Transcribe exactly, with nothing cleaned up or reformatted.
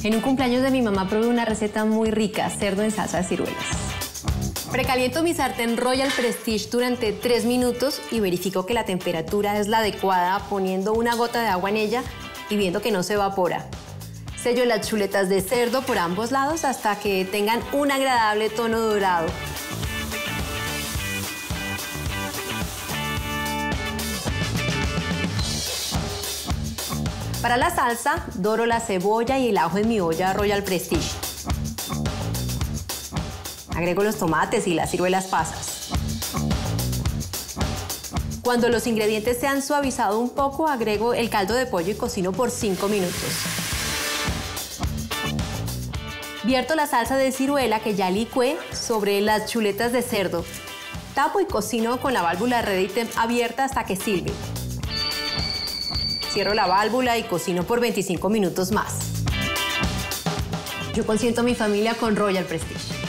En un cumpleaños de mi mamá probé una receta muy rica, cerdo en salsa de ciruelas. Precaliento mi sartén Royal Prestige durante tres minutos y verifico que la temperatura es la adecuada poniendo una gota de agua en ella y viendo que no se evapora. Sello las chuletas de cerdo por ambos lados hasta que tengan un agradable tono dorado. Para la salsa, doro la cebolla y el ajo en mi olla Royal Prestige. Agrego los tomates y las ciruelas pasas. Cuando los ingredientes se han suavizado un poco, agrego el caldo de pollo y cocino por cinco minutos. Vierto la salsa de ciruela que ya licué sobre las chuletas de cerdo. Tapo y cocino con la válvula Ready Temp abierta hasta que silbe. Cierro la válvula y cocino por veinticinco minutos más. Yo consiento a mi familia con Royal Prestige.